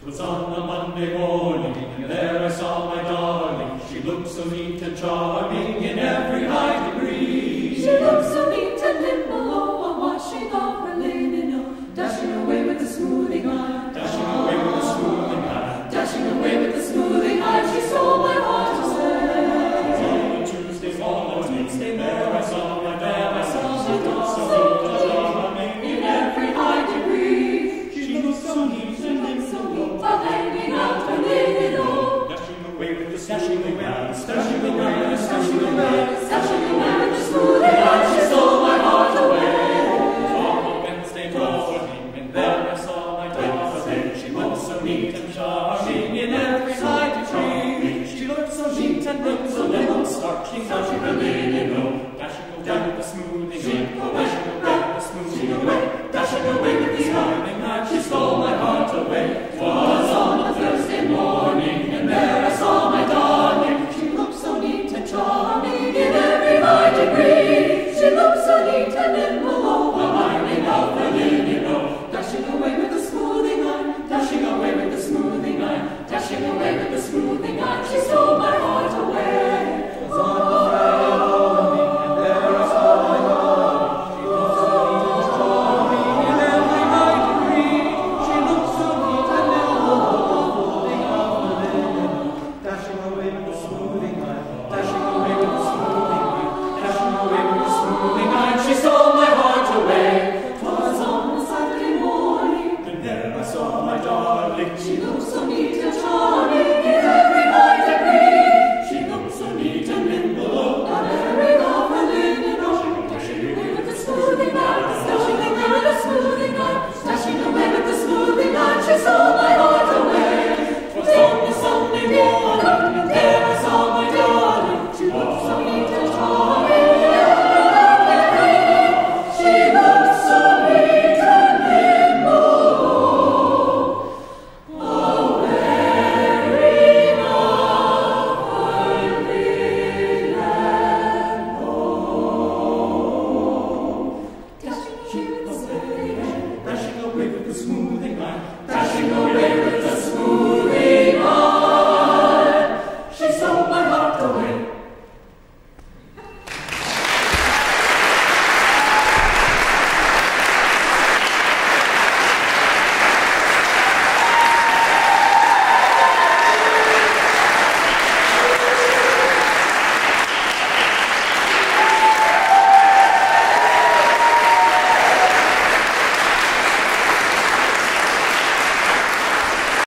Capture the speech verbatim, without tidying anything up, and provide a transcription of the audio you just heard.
'Twas on a Monday morning, and there I saw my darling. She looked so neat and charming in every high degree. She looked so neat and nimble, oh, a washing of her linen, oh, dashing away with a smoothing